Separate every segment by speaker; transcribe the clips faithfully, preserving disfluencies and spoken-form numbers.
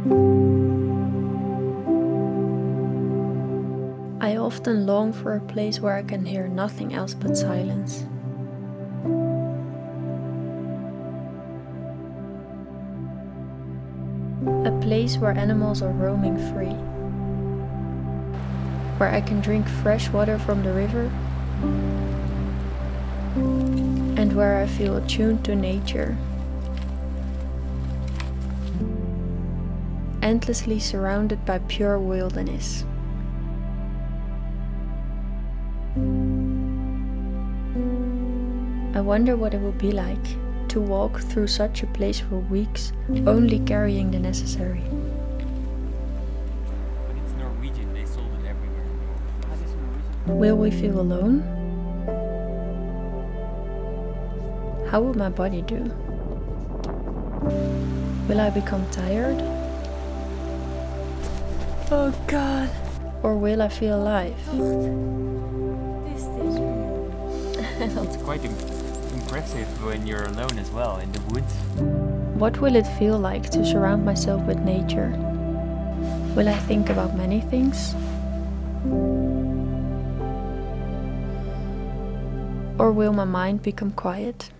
Speaker 1: I often long for a place where I can hear nothing else but silence. A place where animals are roaming free. Where I can drink fresh water from the river. And where I feel attuned to nature. Endlessly surrounded by pure wilderness. I wonder what it would be like to walk through such a place for weeks, only carrying the necessary.
Speaker 2: But it's Norwegian, they sold it everywhere. How is Norwegian?
Speaker 1: Will we feel alone? How will my body do? Will I become tired? Oh God! Or will I feel alive?
Speaker 2: It's quite im impressive when you're alone as well, in the woods.
Speaker 1: What will it feel like to surround myself with nature? Will I think about many things? Or will my mind become quiet?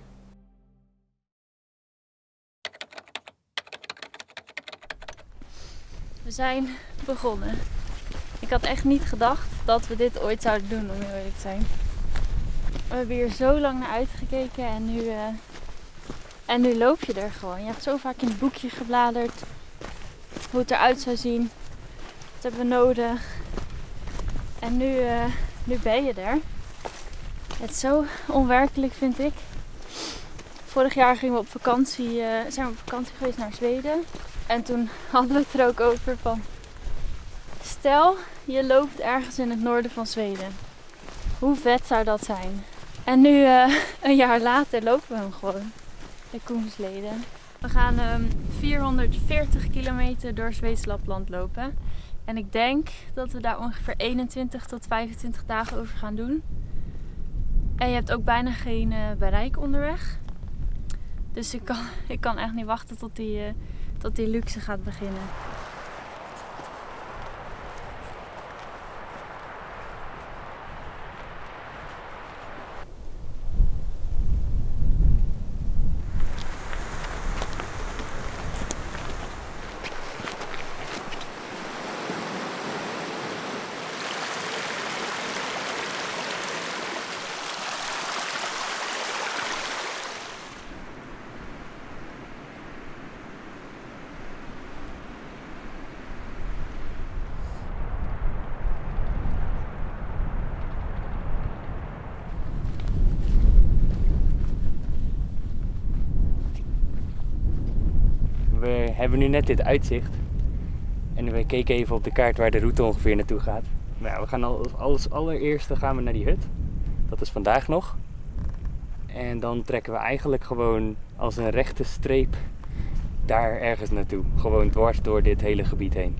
Speaker 1: We zijn begonnen. Ik had echt niet gedacht dat we dit ooit zouden doen, om heel eerlijk te zijn. We hebben hier zo lang naar uitgekeken en nu, uh, en nu loop je er gewoon. Je hebt zo vaak in het boekje gebladerd hoe het eruit zou zien. Wat hebben we nodig? En nu, uh, nu ben je er. Het is zo onwerkelijk, vind ik. Vorig jaar gingen we op vakantie, uh, zijn we op vakantie geweest naar Zweden. En toen hadden we het er ook over van... Stel, je loopt ergens in het noorden van Zweden. Hoe vet zou dat zijn? En nu, uh, een jaar later, lopen we hem gewoon. De Koensleden. We gaan um, vierhonderdveertig kilometer door Zweeds Lapland lopen. En ik denk dat we daar ongeveer eenentwintig tot vijfentwintig dagen over gaan doen. En je hebt ook bijna geen uh, bereik onderweg. Dus ik kan, ik kan echt niet wachten tot die, uh, tot die luxe gaat beginnen.
Speaker 2: We hebben nu net dit uitzicht. En we keken even op de kaart waar de route ongeveer naartoe gaat. Nou, we gaan als, als allereerste gaan we naar die hut. Dat is vandaag nog. En dan trekken we eigenlijk gewoon als een rechte streep daar ergens naartoe. Gewoon dwars door dit hele gebied heen.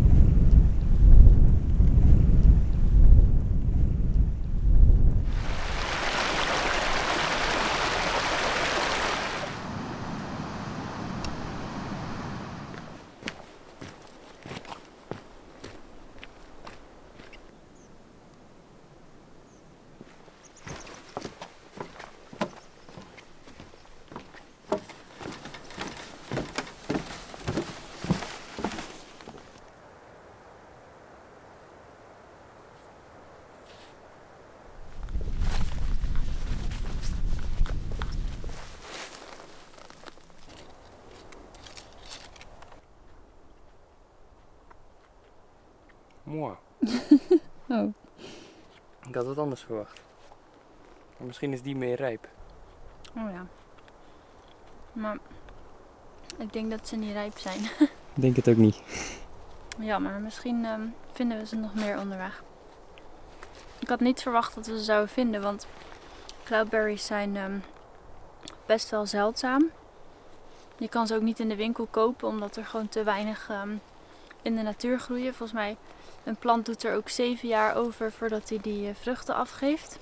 Speaker 2: Mooi.
Speaker 1: Oh.
Speaker 2: Ik had wat anders verwacht. Maar misschien is die meer rijp.
Speaker 1: Oh ja. Maar ik denk dat ze niet rijp zijn.
Speaker 2: Ik denk het ook niet.
Speaker 1: Ja, maar misschien um, vinden we ze nog meer onderweg. Ik had niet verwacht dat we ze zouden vinden, want cloudberries zijn um, best wel zeldzaam. Je kan ze ook niet in de winkel kopen, omdat er gewoon te weinig um, in de natuur groeien. Volgens mij, een plant doet er ook zeven jaar over voordat hij die uh, vruchten afgeeft.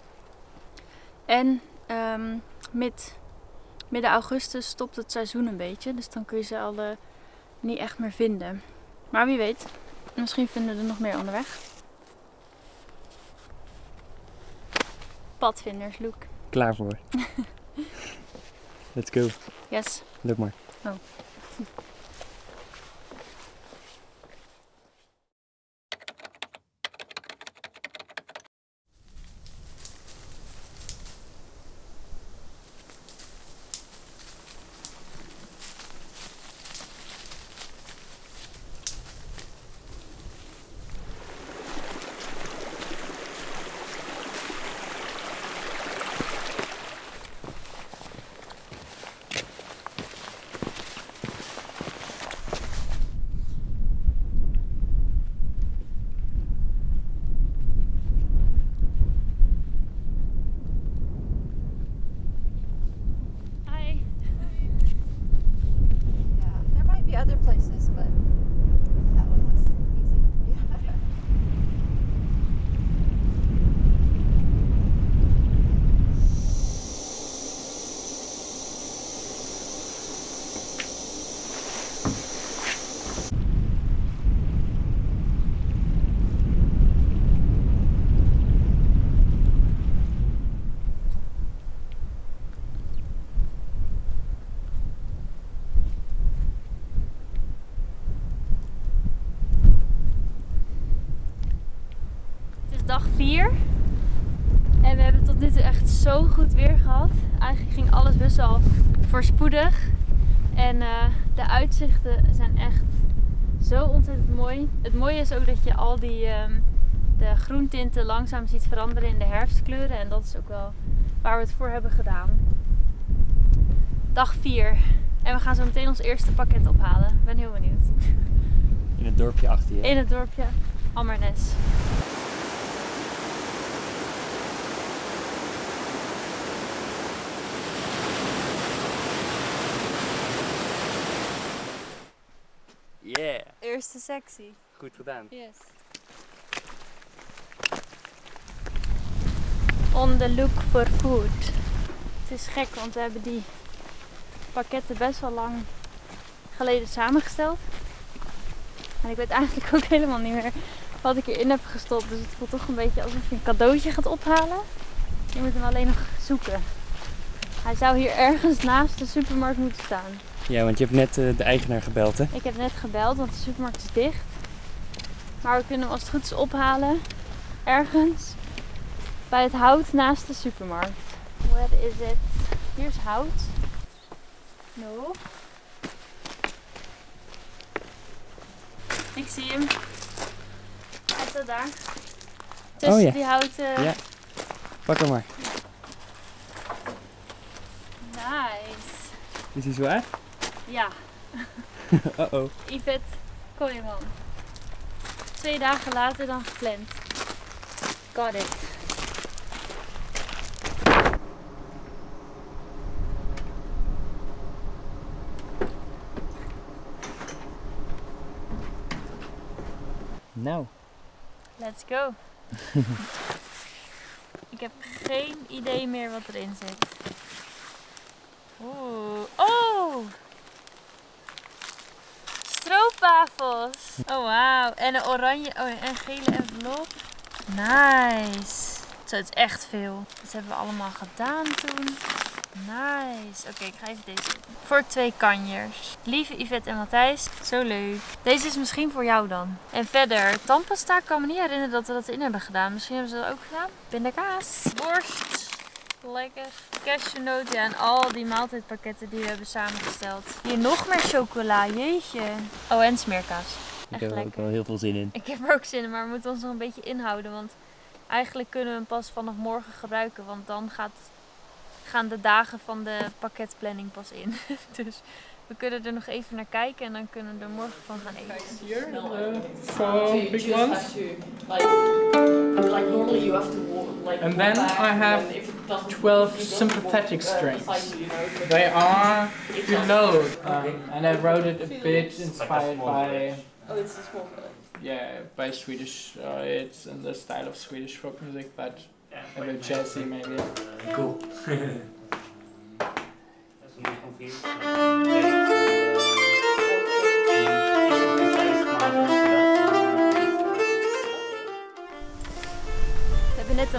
Speaker 1: En um, mid, midden augustus stopt het seizoen een beetje, dus dan kun je ze al uh, niet echt meer vinden. Maar wie weet, misschien vinden we er nog meer onderweg. Padvinders, Loek.
Speaker 2: Klaar voor. Let's go.
Speaker 1: Yes.
Speaker 2: Loop maar.
Speaker 1: Oh.
Speaker 3: Other places, but that one was easy. Yeah.
Speaker 1: Dag vier en we hebben tot nu toe echt zo goed weer gehad. Eigenlijk ging alles best wel voorspoedig en uh, de uitzichten zijn echt zo ontzettend mooi. Het mooie is ook dat je al die um, de groentinten langzaam ziet veranderen in de herfstkleuren en dat is ook wel waar we het voor hebben gedaan. Dag vier en we gaan zo meteen ons eerste pakket ophalen. Ik ben heel benieuwd.
Speaker 2: In het dorpje achter je.
Speaker 1: In het dorpje Ammernes.
Speaker 2: Yeah!
Speaker 1: Eerste sectie.
Speaker 2: Goed gedaan.
Speaker 1: Yes. On the look for food. Het is gek, want we hebben die pakketten best wel lang geleden samengesteld. En ik weet eigenlijk ook helemaal niet meer wat ik erin heb gestopt. Dus het voelt toch een beetje alsof je een cadeautje gaat ophalen. Je moet hem alleen nog zoeken. Hij zou hier ergens naast de supermarkt moeten staan.
Speaker 2: Ja, want je hebt net uh, de eigenaar gebeld, hè?
Speaker 1: Ik heb net gebeld, want de supermarkt is dicht. Maar we kunnen hem als het goed is ophalen. Ergens bij het hout naast de supermarkt. Where is it? Hier is hout. No. Ik zie hem. Hij staat daar. Tussen
Speaker 2: oh, ja.
Speaker 1: die houten.
Speaker 2: Ja. Pak hem maar.
Speaker 1: Nice.
Speaker 2: Is hij zwaar?
Speaker 1: Ja.
Speaker 2: Uh oh.
Speaker 1: Yvette Kooijman. Twee dagen later dan gepland. Got it.
Speaker 2: Nou.
Speaker 1: Let's go. Ik heb geen idee meer wat erin zit. Oeh. Oh! Stroopwafels. Oh wauw. En een oranje oh, en een gele envelop. Nice. Zo, het is echt veel. Dat hebben we allemaal gedaan toen. Nice. Oké, okay, ik ga even deze doen. Voor twee kanjers. Lieve Yvette en Matthijs. Zo leuk. Deze is misschien voor jou dan. En verder, tandpasta. Ik kan me niet herinneren dat we dat in hebben gedaan. Misschien hebben ze dat ook gedaan. Pindakaas. Worst. Lekker. Cashewnoten en al die maaltijdpakketten die we hebben samengesteld. Hier nog meer chocola. Jeetje. Oh, en smeerkaas.
Speaker 2: Ik heb er ook wel heel veel zin in.
Speaker 1: Ik heb er ook zin in, maar we moeten ons nog een beetje inhouden. Want eigenlijk kunnen we hem pas vanaf morgen gebruiken. Want dan gaat, gaan de dagen van de pakketplanning pas in. Dus we kunnen er nog even naar kijken en dan kunnen we er morgen van gaan eten.
Speaker 4: Here, the four big ones. And then I have twelve sympathetic strains. They are below, um, and I wrote it a bit inspired by,
Speaker 3: Oh, it's a small village.
Speaker 4: yeah, by Swedish. Uh, it's in the style of Swedish folk music, but a bit jazzy maybe.
Speaker 2: Cool.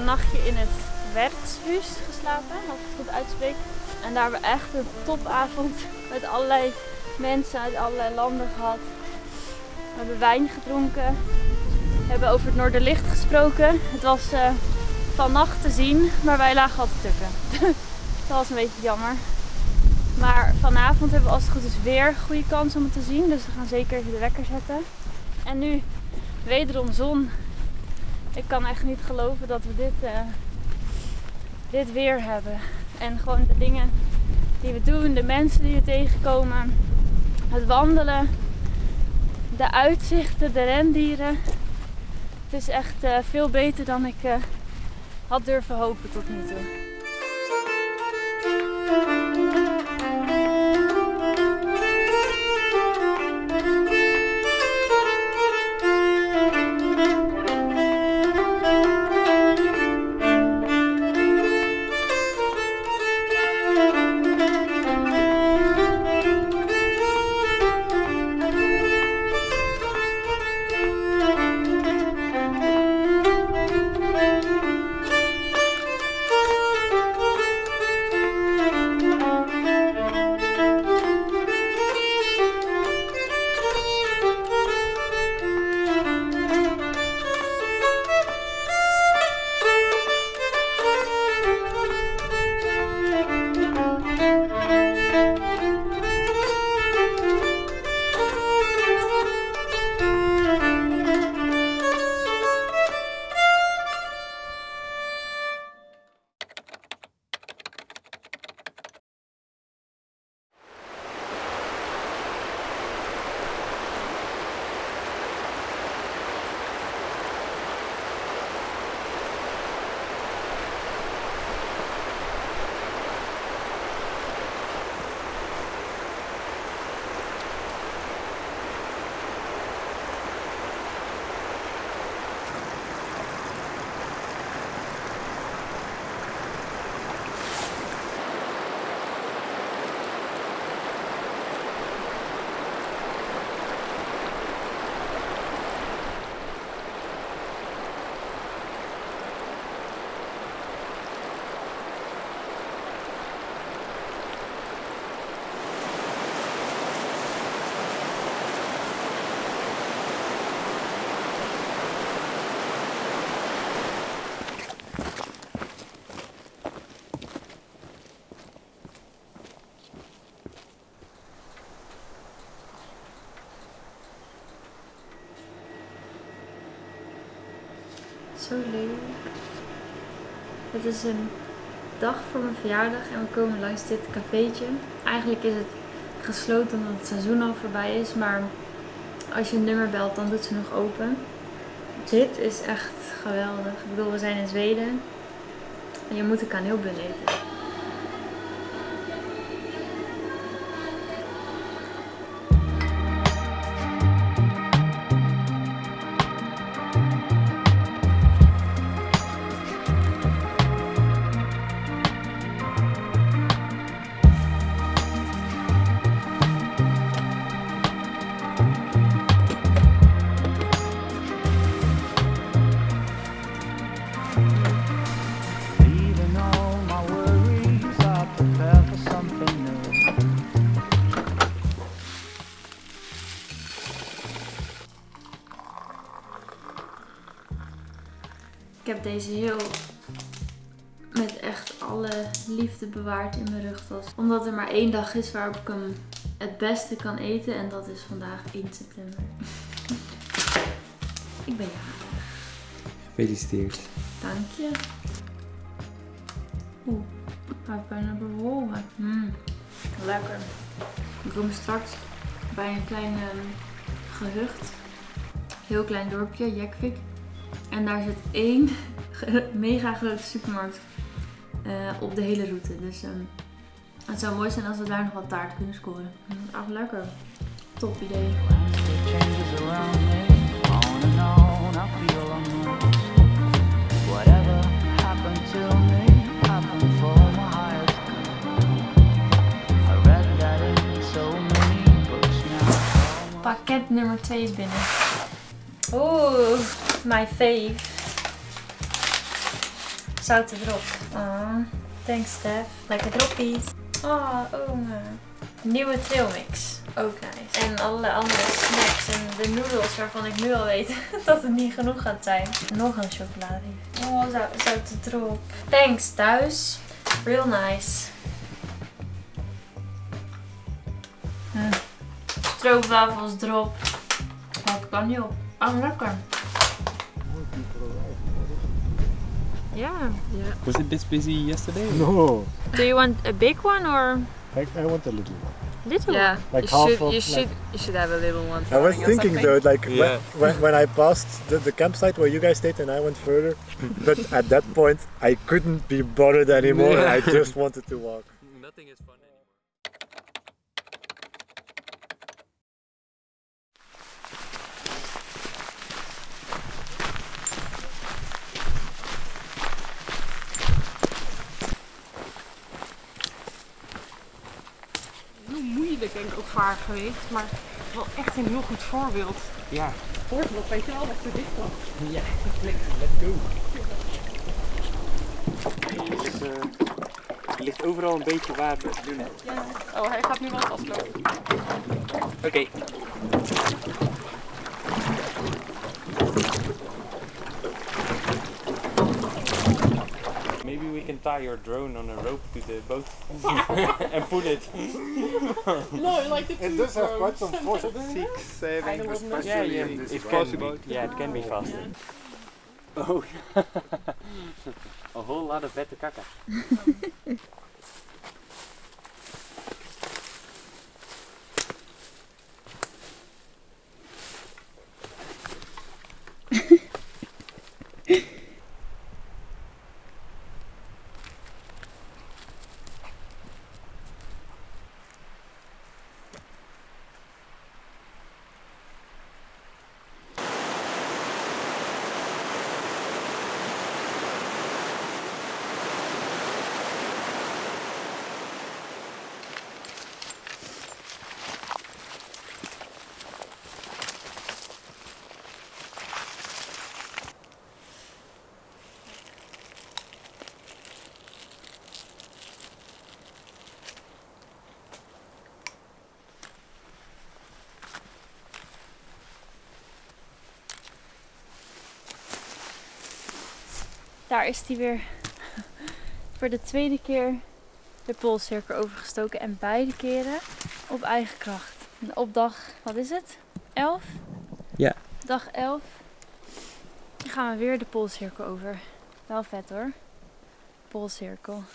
Speaker 1: een nachtje in het Wertshuis geslapen, als ik het goed uitspreek. En daar hebben we echt een topavond met allerlei mensen uit allerlei landen gehad. We hebben wijn gedronken. We hebben over het Noorderlicht gesproken. Het was uh, vannacht te zien, maar wij lagen al te tukken. Dat was een beetje jammer. Maar vanavond hebben we als het goed is weer een goede kans om het te zien. Dus we gaan zeker even de wekker zetten. En nu wederom zon. Ik kan echt niet geloven dat we dit, uh, dit weer hebben. En gewoon de dingen die we doen, de mensen die we tegenkomen. Het wandelen, de uitzichten, de rendieren. Het is echt uh, veel beter dan ik uh, had durven hopen tot nu toe. Zo leuk. Het is een dag voor mijn verjaardag en we komen langs dit cafeetje. Eigenlijk is het gesloten omdat het seizoen al voorbij is, maar als je een nummer belt dan doet ze nog open. Dit is echt geweldig. Ik bedoel, we zijn in Zweden en je moet een kaneelbun eten. Ik heb deze heel met echt alle liefde bewaard in mijn rugtas. Omdat er maar één dag is waarop ik hem het beste kan eten. En dat is vandaag één september. Ik ben jarig.
Speaker 2: Gefeliciteerd.
Speaker 1: Dank je. Oeh, hij heeft bijna bewogen. Mm, lekker. We komen straks bij een klein um, gehucht. Heel klein dorpje, Jekvik. En daar zit één mega grote supermarkt uh, op de hele route. Dus um, het zou mooi zijn als we daar nog wat taart kunnen scoren. Ach, lekker. Top idee. Pakket nummer twee is binnen. Oeh, my fave. Zoute drop. Oh, thanks Stef. Lekker droppies. Oh, oma. Nieuwe trailmix. Ook nice. En allerlei andere snacks. En de noedels waarvan ik nu al weet dat het niet genoeg gaat zijn. Nog een chocolade. Oh, zou, zoute drop. Thanks thuis. Real nice. Hm. Stroopwafels drop. Dat kan niet op. Oh, lekker. Yeah. Yeah.
Speaker 2: Was it this busy yesterday?
Speaker 5: No,
Speaker 1: Do you want a big one or
Speaker 5: I, I want a little one.
Speaker 1: little
Speaker 6: Yeah,
Speaker 5: Like
Speaker 6: you
Speaker 5: half
Speaker 6: should
Speaker 5: of,
Speaker 6: you
Speaker 5: like-
Speaker 6: should you should have a little one.
Speaker 5: I was
Speaker 6: or
Speaker 5: thinking
Speaker 6: something.
Speaker 5: though, like
Speaker 2: Yeah.
Speaker 5: when, when, when I passed the, the campsite where you guys stayed and I went further, but at that point I couldn't be bothered anymore and I just wanted to walk.
Speaker 2: Nothing is fun anymore.
Speaker 6: Heel moeilijk denk ik ook vaart geweest, maar wel echt een heel goed voorbeeld.
Speaker 2: Ja.
Speaker 6: Voorbeeld, weet je wel, dat er dit kwam.
Speaker 2: Ja, let's go. Dus, uh, er ligt overal een beetje water. Doen het.
Speaker 6: Ja. Oh, hij gaat nu wel vastlopen.
Speaker 2: Oké. Okay. Maybe we can tie your drone on a rope to the boat and pull it.
Speaker 6: No, like the
Speaker 5: It does have quite some force.
Speaker 7: Six, seven,
Speaker 6: I don't know.
Speaker 2: Yeah, yeah,
Speaker 7: this
Speaker 2: it
Speaker 7: is
Speaker 2: can
Speaker 7: possible.
Speaker 2: be. Yeah, it can be faster. Oh, a whole lot of vette kaka.
Speaker 1: Daar is hij weer. Voor de tweede keer de poolcirkel overgestoken. En beide keren op eigen kracht. En op dag, wat is het? elf?
Speaker 2: Ja.
Speaker 1: Dag elf. Dan gaan we weer de poolcirkel over. Wel vet hoor. Poolcirkel.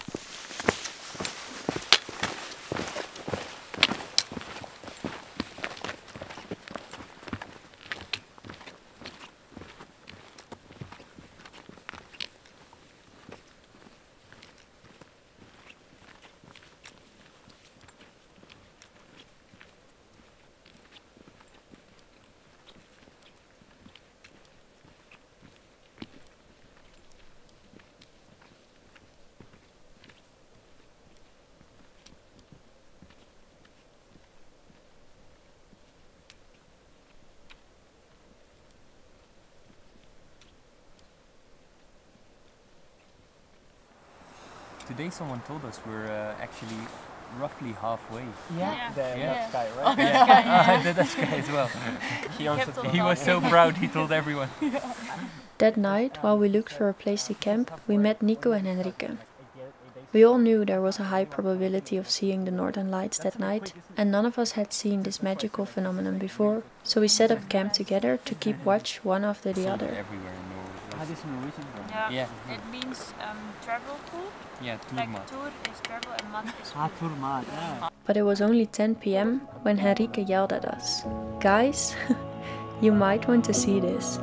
Speaker 2: Today someone told us we're uh, actually roughly halfway.
Speaker 1: Yeah.
Speaker 5: The
Speaker 2: Yeah.
Speaker 5: Dutch guy, right?
Speaker 2: Oh, yeah, the Dutch guy as well. He,
Speaker 1: answered me.
Speaker 2: he was so proud, he told everyone.
Speaker 1: That night, while we looked for a place to camp, we met Nico and Henrike. We all knew there was a high probability of seeing the Northern Lights that night, and none of us had seen this magical phenomenon before, so we set up camp together to keep watch one after the other.
Speaker 2: Everywhere in Norway.
Speaker 7: this Norwegian brand?
Speaker 1: Yeah,
Speaker 2: Yeah.
Speaker 1: it means um, travel food.
Speaker 2: Yeah,
Speaker 1: Like
Speaker 2: Tourma.
Speaker 1: tour is travel and mat is
Speaker 7: Ah, Turma, yeah.
Speaker 1: But it was only ten p m when Henrike yelled at us. Guys, you might want to see this.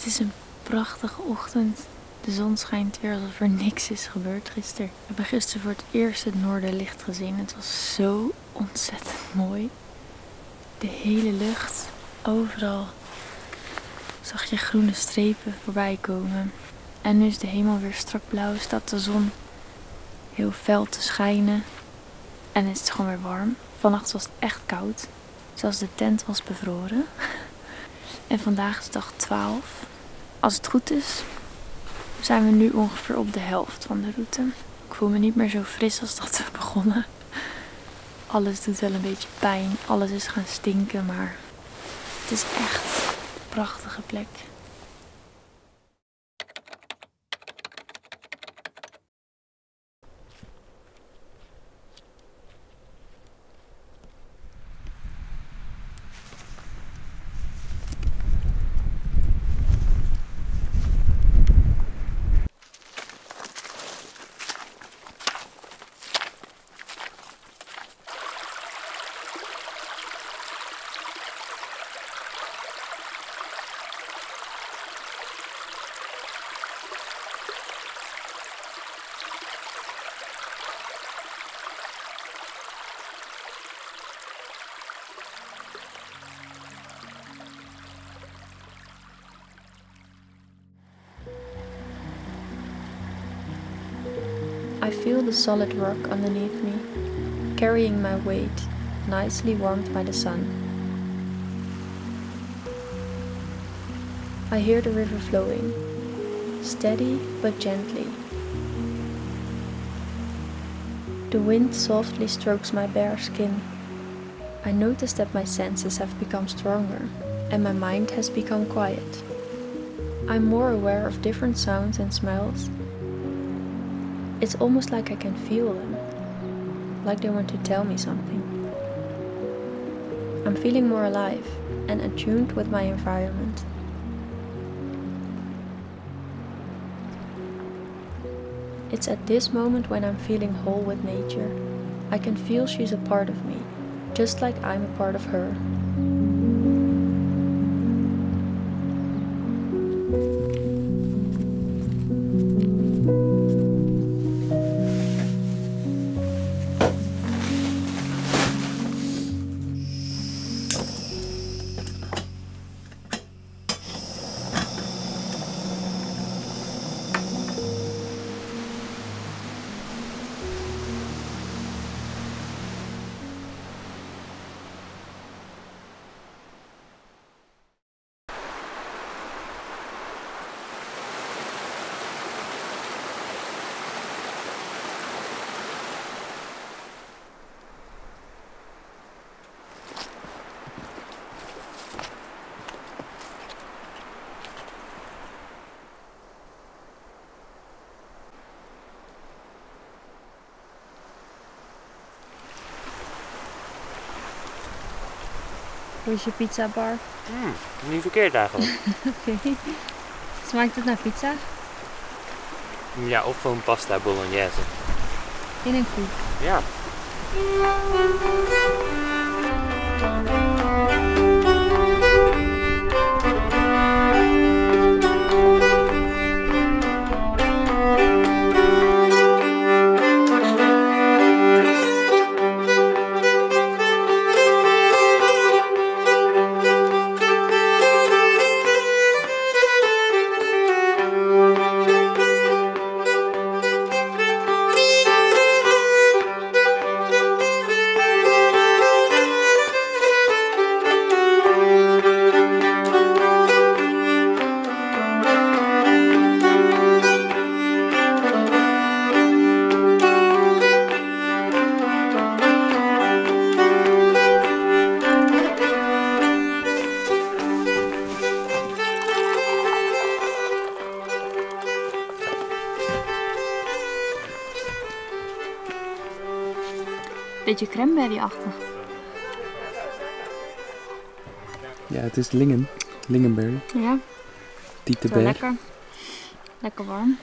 Speaker 1: Het is een prachtige ochtend. De zon schijnt weer alsof er niks is gebeurd gisteren. We hebben gisteren voor het eerst het noorderlicht gezien. Het was zo ontzettend mooi. De hele lucht, overal zag je groene strepen voorbij komen. En nu is de hemel weer strak blauw, staat de zon heel fel te schijnen. En is het gewoon weer warm. Vannacht was het echt koud. Zelfs de tent was bevroren. En vandaag is dag twaalf. Als het goed is, zijn we nu ongeveer op de helft van de route. Ik voel me niet meer zo fris als dat we begonnen. Alles doet wel een beetje pijn. Alles is gaan stinken, maar het is echt een prachtige plek. I feel the solid rock underneath me, carrying my weight, nicely warmed by the sun. I hear the river flowing, steady but gently. The wind softly strokes my bare skin. I notice that my senses have become stronger and my mind has become quiet. I'm more aware of different sounds and smells. It's almost like I can feel them, like they want to tell me something. I'm feeling more alive and attuned with my environment. It's at this moment when I'm feeling whole with nature. I can feel she's a part of me, just like I'm a part of her. Hoe is je pizza bar?
Speaker 2: Mm, niet verkeerd eigenlijk.
Speaker 1: Oké. Okay. Smaakt het naar pizza?
Speaker 2: Ja, of gewoon pasta bolognese.
Speaker 1: In een koek?
Speaker 2: Ja.
Speaker 1: Beetje cranberry-achtig.
Speaker 2: Ja, het is lingen. Lingenberry.
Speaker 1: Ja.
Speaker 2: Tietenberg.
Speaker 1: Zo lekker. Lekker warm.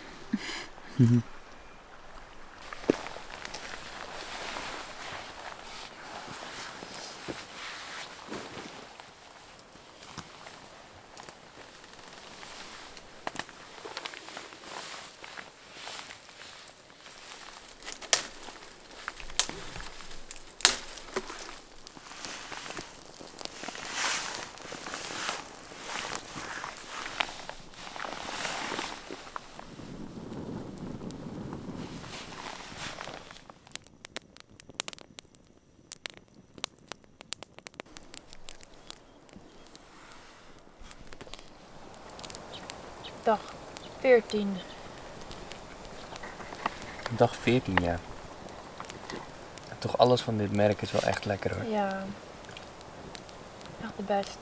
Speaker 1: Dag veertien.
Speaker 2: Dag veertien, ja. Toch alles van dit merk is wel echt lekker hoor.
Speaker 1: Ja, echt de best.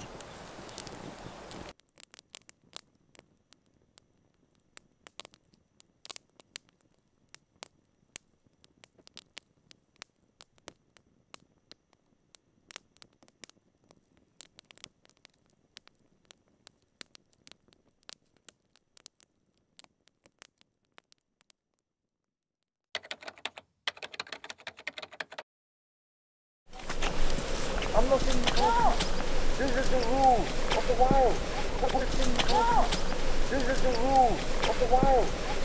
Speaker 8: I'm not in the car. This is the rule of the wild. I'm not in the car. This is the rule of the wild.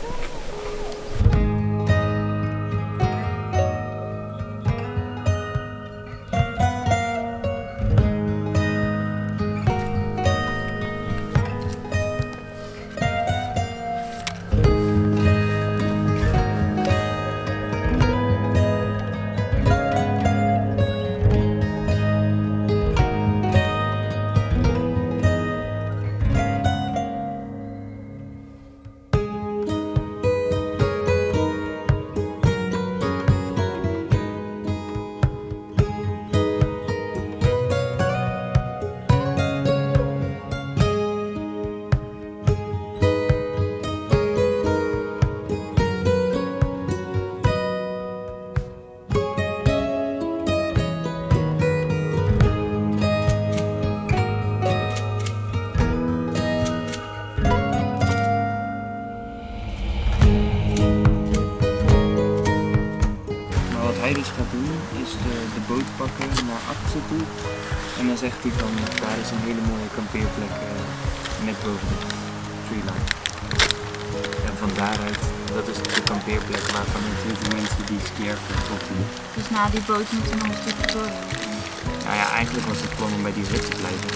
Speaker 7: Hij dus gaat doen is de, de boot pakken naar Axel toe en dan zegt hij van daar is een hele mooie kampeerplek uh, net boven de treeline. En van daaruit, dat is de kampeerplek waarvan natuurlijk de mensen die Skjerve op doen.
Speaker 1: Dus na die boot moeten we nog een stukje door.
Speaker 7: Nou ja, eigenlijk was het plan om bij die hut te blijven.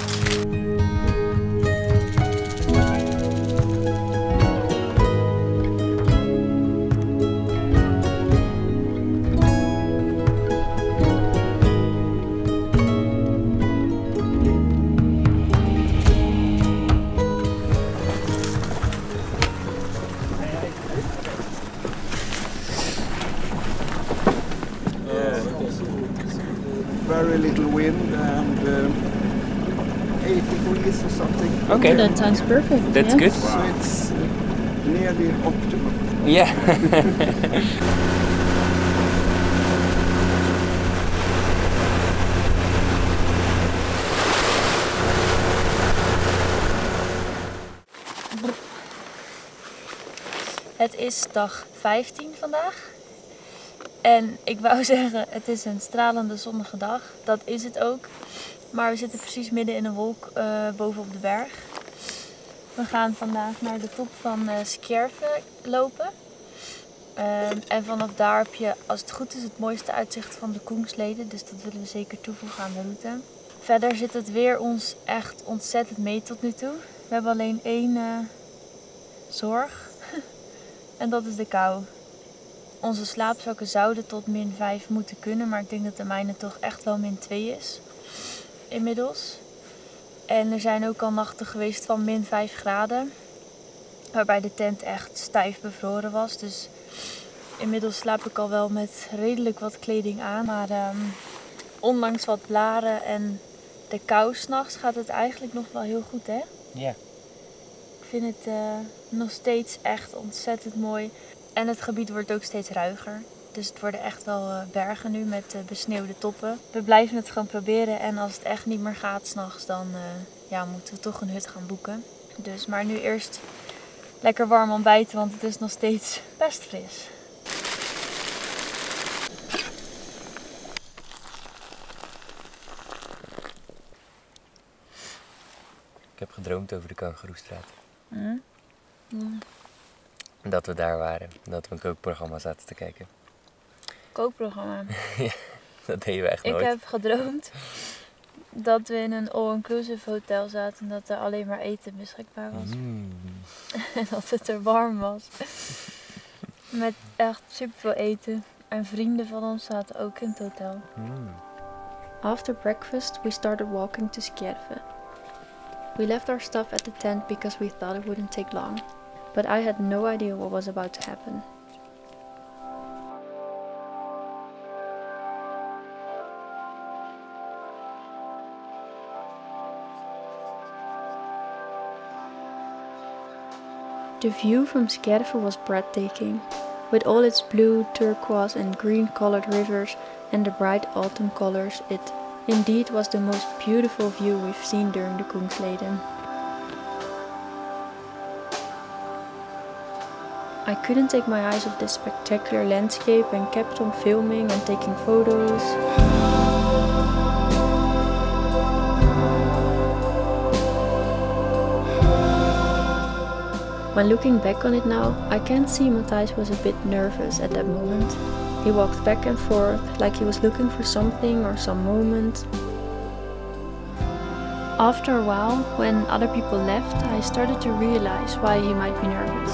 Speaker 8: Very little wind and uh, eight degrees or something.
Speaker 2: Okay.
Speaker 1: That sounds perfect.
Speaker 2: That's
Speaker 1: yeah.
Speaker 2: good.
Speaker 8: So it's uh, nearly optimal.
Speaker 2: Yeah.
Speaker 1: Het is dag vijftien vandaag. En ik wou zeggen, het is een stralende zonnige dag. Dat is het ook. Maar we zitten precies midden in een wolk uh, bovenop de berg. We gaan vandaag naar de top van uh, Skjerve lopen. Uh, en vanaf daar heb je, als het goed is, het mooiste uitzicht van de Koensleden. Dus dat willen we zeker toevoegen aan de route. Verder zit het weer ons echt ontzettend mee tot nu toe. We hebben alleen één uh, zorg. En dat is de kou. Onze slaapzakken zouden tot min vijf moeten kunnen, maar ik denk dat de mijne toch echt wel min twee is. Inmiddels. En er zijn ook al nachten geweest van min vijf graden. Waarbij de tent echt stijf bevroren was. Dus inmiddels slaap ik al wel met redelijk wat kleding aan. Maar um, ondanks wat blaren en de kou 's nachts gaat het eigenlijk nog wel heel goed, hè?
Speaker 2: Ja.
Speaker 1: Ik vind het uh, nog steeds echt ontzettend mooi. En het gebied wordt ook steeds ruiger. Dus het worden echt wel uh, bergen nu met uh, besneeuwde toppen. We blijven het gewoon proberen. En als het echt niet meer gaat 's nachts, dan uh, ja, moeten we toch een hut gaan boeken. Dus maar nu eerst lekker warm ontbijten, want het is nog steeds best fris.
Speaker 2: Ik heb gedroomd over de Kangeroestraat.
Speaker 1: Mm. Mm.
Speaker 2: Dat we daar waren. Dat we een kookprogramma zaten te kijken.
Speaker 1: Kookprogramma.
Speaker 2: Ja, dat deden we echt nooit.
Speaker 1: Ik heb gedroomd dat we in een all-inclusive hotel zaten en dat er alleen maar eten beschikbaar was.
Speaker 2: Mm.
Speaker 1: En dat het er warm was. Met echt superveel eten. En vrienden van ons zaten ook in het hotel.
Speaker 2: Mm.
Speaker 9: After breakfast, we started walking to Skjerve.
Speaker 1: We left our stuff at the tent because we thought it wouldn't take long, but I had no idea what was about to happen. The view from Skerve was breathtaking, with all its blue, turquoise and green colored rivers and the bright autumn colors. It indeed was the most beautiful view we've seen during the Kungsleden. I couldn't take my eyes off this spectacular landscape and kept on filming and taking photos. When looking back on it now, I can see Matthijs was a bit nervous at that moment. He walked back and forth like he was looking for something or some moment. After a while, when other people left, I started to realize why he might be nervous.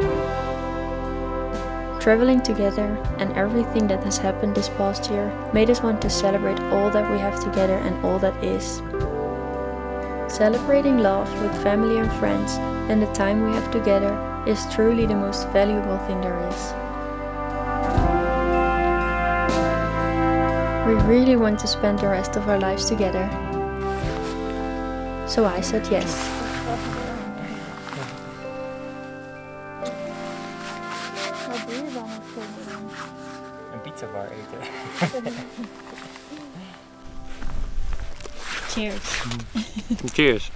Speaker 1: Traveling together and everything that has happened this past year made us want to celebrate all that we have together and all that is. Celebrating love with family and friends and the time we have together is truly the most valuable thing there is. We really want to spend the rest of our lives together. So I said yes.
Speaker 9: Wat doe je dan op filmen?
Speaker 2: Een pizzabar eten.
Speaker 1: Cheers.
Speaker 2: Cheers.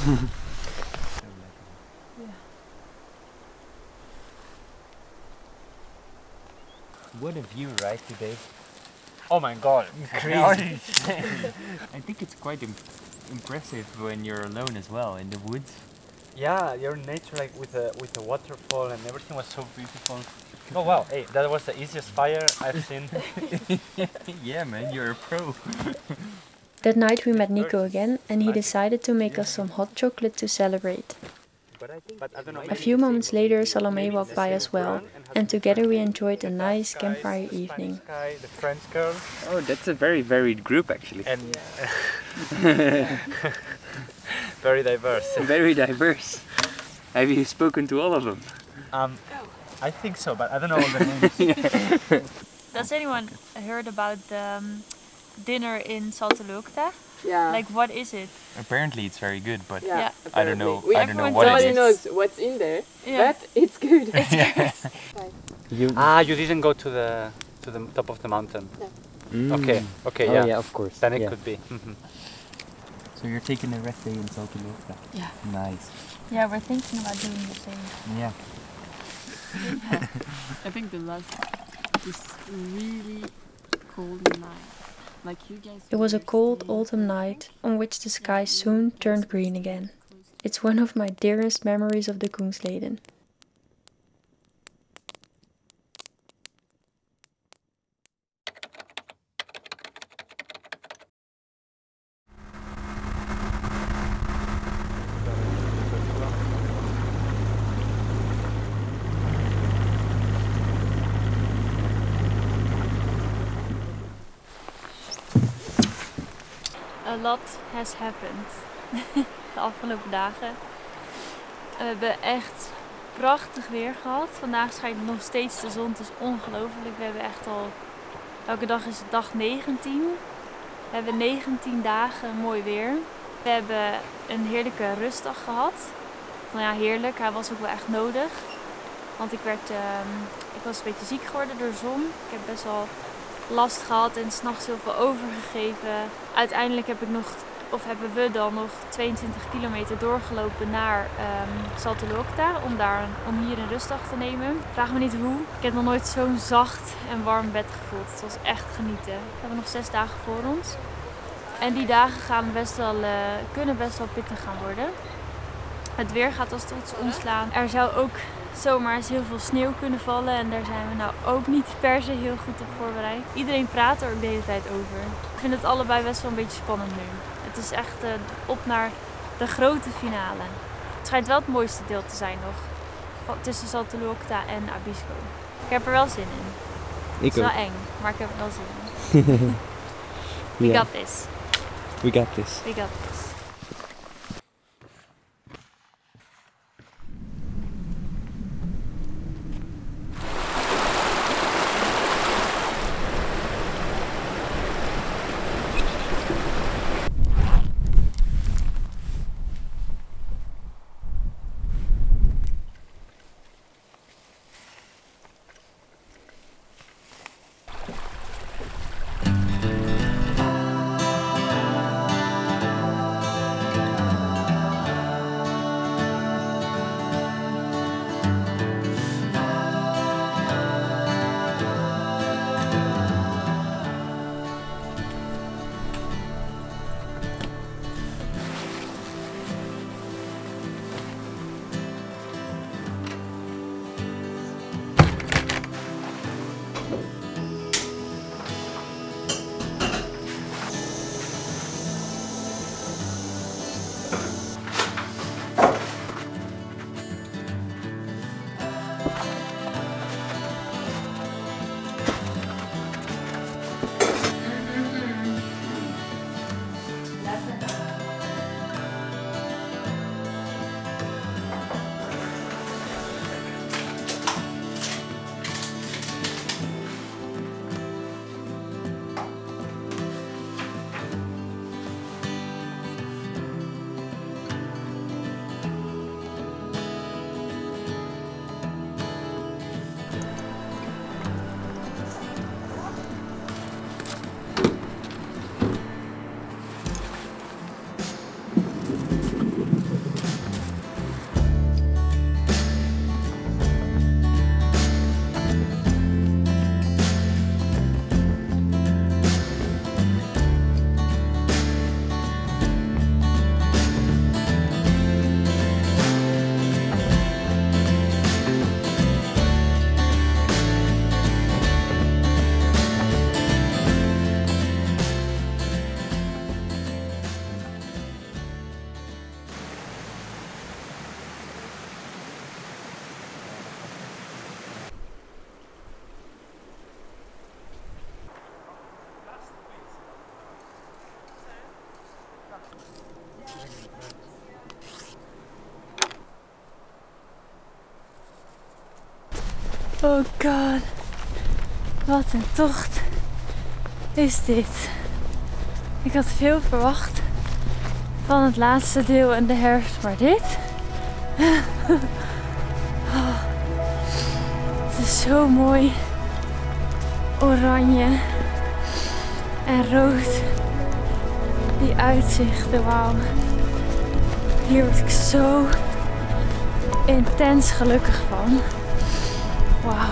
Speaker 2: What a view, right, today? Oh my god, crazy! I think it's quite im impressive when you're alone as well, in the woods.
Speaker 10: Yeah, you're in nature, like with a with a waterfall, and everything was so beautiful. Oh wow, hey, that was the easiest fire I've seen.
Speaker 2: Yeah man, you're a pro.
Speaker 1: That night we met Nico again and he decided to make us some hot chocolate to celebrate. A few moments later Salome walked by as well, and together we enjoyed a nice campfire evening.
Speaker 10: The French girl.
Speaker 2: Oh, that's a very varied group actually.
Speaker 10: And very diverse.
Speaker 2: Very diverse. Have you spoken to all of them?
Speaker 10: Um, I think so, but I don't know all the names.
Speaker 9: Does anyone heard about the um, dinner in Saltelukta?
Speaker 11: Yeah.
Speaker 9: Like, what is it?
Speaker 2: Apparently it's very good, but
Speaker 11: Yeah,
Speaker 2: I don't know.
Speaker 11: We
Speaker 2: I don't know
Speaker 11: everyone
Speaker 2: what it
Speaker 11: nobody
Speaker 2: is.
Speaker 11: knows what's in there,
Speaker 9: Yeah.
Speaker 11: but it's good.
Speaker 9: It's good.
Speaker 10: You, ah, you didn't go to the to the top of the mountain.
Speaker 11: No.
Speaker 2: Mm.
Speaker 10: Okay, okay,
Speaker 2: Oh,
Speaker 10: yeah.
Speaker 2: yeah, of course.
Speaker 10: Then it
Speaker 2: yeah.
Speaker 10: could be. Mm-hmm.
Speaker 2: So you're taking a rest day in Saltelukta?
Speaker 9: Yeah.
Speaker 2: Nice.
Speaker 9: Yeah, we're thinking about doing the same.
Speaker 2: Yeah.
Speaker 12: I think the last is really cold night. Like you guys.
Speaker 1: It was a cold autumn night on which the sky soon turned green again. It's one of my dearest memories of the Kungsleden.
Speaker 9: A lot has happened de afgelopen dagen. We hebben echt prachtig weer gehad. Vandaag schijnt nog steeds de zon, het is ongelooflijk. We hebben echt al, elke dag is het dag negentien. We hebben negentien dagen mooi weer. We hebben een heerlijke rustdag gehad. Nou ja, heerlijk, hij was ook wel echt nodig. Want ik, werd, uh, ik was een beetje ziek geworden door de zon. Ik heb best wel last gehad en 's nachts heel veel overgegeven. Uiteindelijk heb ik nog, of hebben we dan nog tweeëntwintig kilometer doorgelopen naar um, Saltelukta om, daar, om hier een rustdag te nemen. Vraag me niet hoe. Ik heb nog nooit zo'n zacht en warm bed gevoeld. Het was echt genieten. We hebben nog zes dagen voor ons. En die dagen gaan best wel, uh, kunnen best wel pittig gaan worden. Het weer gaat als tot omslaan. Er zou ook zomaar eens heel veel sneeuw kunnen vallen en daar zijn we nou ook niet per se heel goed op voorbereid. Iedereen praat er ook de hele tijd over. Ik vind het allebei best wel een beetje spannend nu. Het is echt uh, op naar de grote finale. Het schijnt wel het mooiste deel te zijn nog. Van, tussen Saltelukta en Abisko. Ik heb er wel zin in.
Speaker 2: Ik
Speaker 9: het is
Speaker 2: ook.
Speaker 9: wel eng, maar ik heb er wel zin in. We
Speaker 2: Yeah.
Speaker 9: got this.
Speaker 2: We got this.
Speaker 9: We got this.
Speaker 1: Oh god. Wat een tocht is dit. Ik had veel verwacht van het laatste deel en de herfst, maar dit... Oh, het is zo mooi. Oranje en rood. Die uitzichten, wauw. Hier word ik zo intens gelukkig van. Wauw.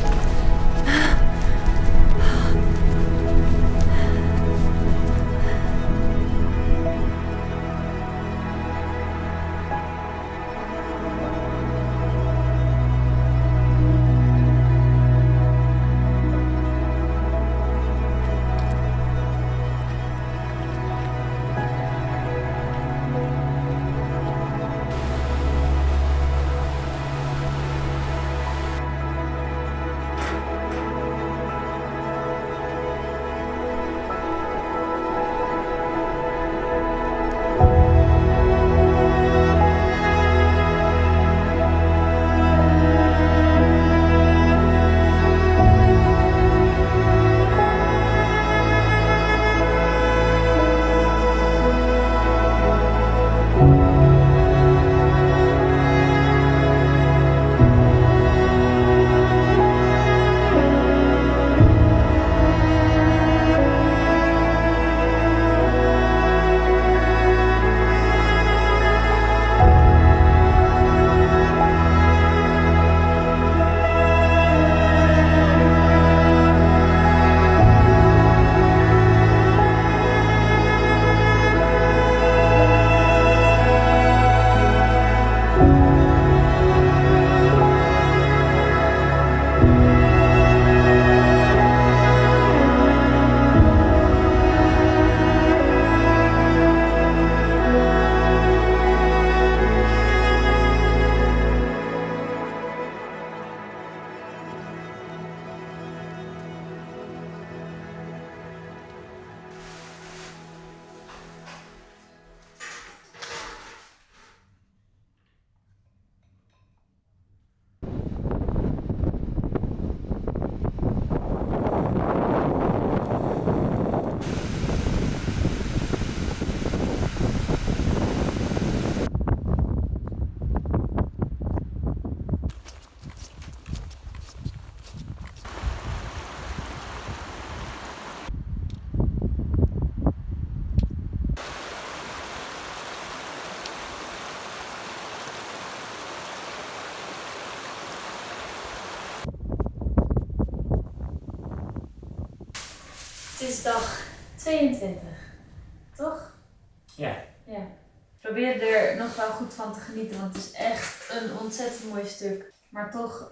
Speaker 1: Het is dag tweeëntwintig, toch?
Speaker 2: Ja.
Speaker 1: Ja. Probeer er nog wel goed van te genieten, want het is echt een ontzettend mooi stuk. Maar toch,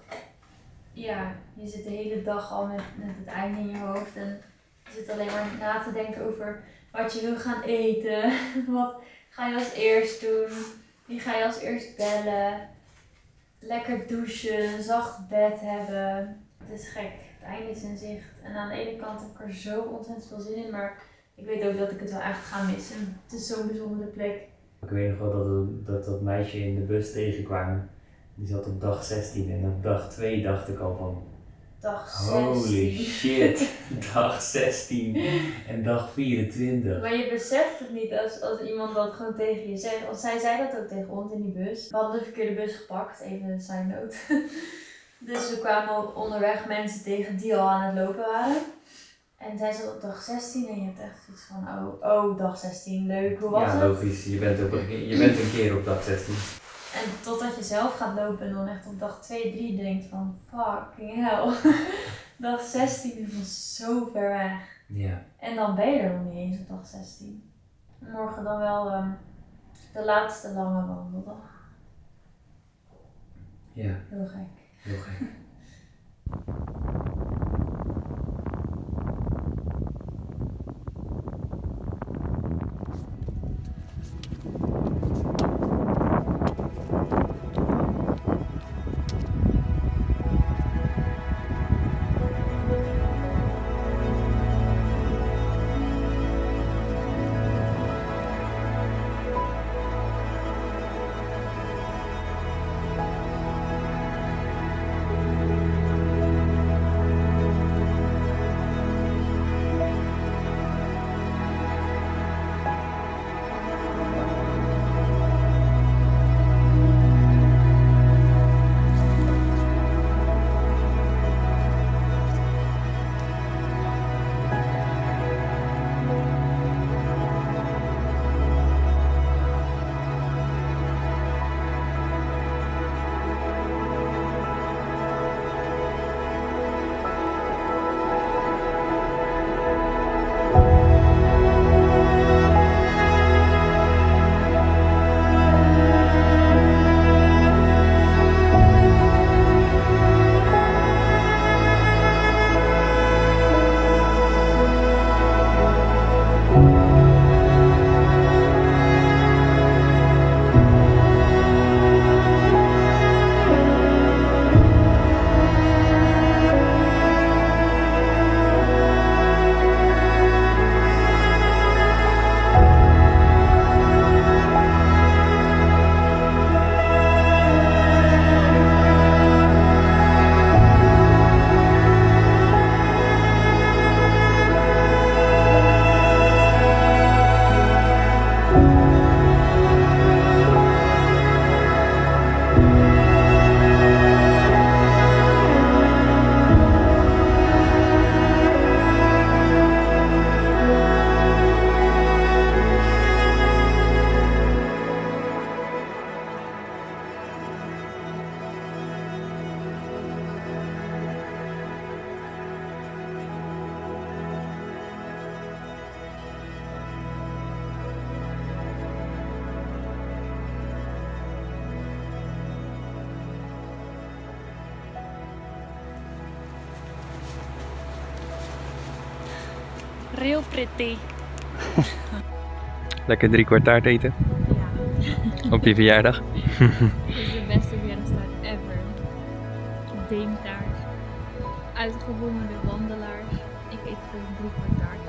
Speaker 1: ja, je zit de hele dag al met, met het einde in je hoofd en je zit alleen maar na te denken over wat je wil gaan eten. Wat ga je als eerst doen? Wie ga je als eerst bellen? Lekker douchen, een zacht bed hebben. Het is gek. Het einde is in zicht. En aan de ene kant heb ik er zo ontzettend veel zin in, maar ik weet ook dat ik het wel echt ga missen. Het is zo'n bijzondere plek.
Speaker 2: Ik weet nog wel dat, dat dat meisje in de bus tegenkwamen. Die zat op dag zestien en op dag twee dacht ik al van...
Speaker 1: Dag zestien.
Speaker 2: Holy shit, dag zestien en dag vierentwintig.
Speaker 1: Maar je beseft het niet als, als iemand dat gewoon tegen je zegt. Want zij zei dat ook tegen ons in die bus. We hadden de verkeerde bus gepakt, even een side note. Dus we kwamen onderweg mensen tegen die al aan het lopen waren. En zij zat op dag zestien en je hebt echt zoiets van, oh, oh dag zestien, leuk, hoe was
Speaker 2: ja,
Speaker 1: het?
Speaker 2: Ja, logisch. Je bent, op een, je bent een keer op dag zestien.
Speaker 1: En totdat je zelf gaat lopen en dan echt op dag twee, drie denkt van, fucking hell. Dag zestien is nog zo ver weg.
Speaker 2: Ja.
Speaker 1: En dan ben je er nog niet eens op dag zestien. Morgen dan wel um, de laatste lange wandeldag.
Speaker 2: Ja.
Speaker 1: Heel gek.
Speaker 2: Heel gek.
Speaker 1: Real pretty.
Speaker 2: Lekker drie kwart taart eten.
Speaker 1: Ja.
Speaker 2: Op je verjaardag.
Speaker 1: Dit is de beste verjaardagstaart ever. Deemtaart. Uitgehongerde wandelaars. Ik eet gewoon drie kwart taart.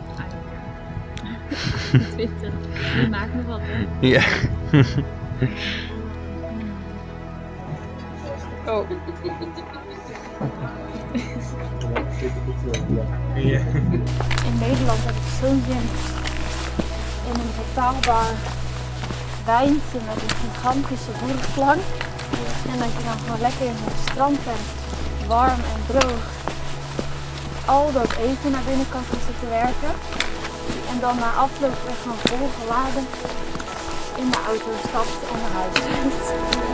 Speaker 1: Uit. twintig. Die maakt me wat, hè?
Speaker 2: Ja.
Speaker 1: Oh. In Nederland heb ik zo'n zin in een betaalbaar wijntje met een gigantische boerenflank. En dat je dan gewoon lekker in zo'n strand bent, warm en droog, al dat eten naar binnen kan gaan zitten werken. En dan na afloop weer gewoon volgeladen in de auto stapt en naar huis rijdt.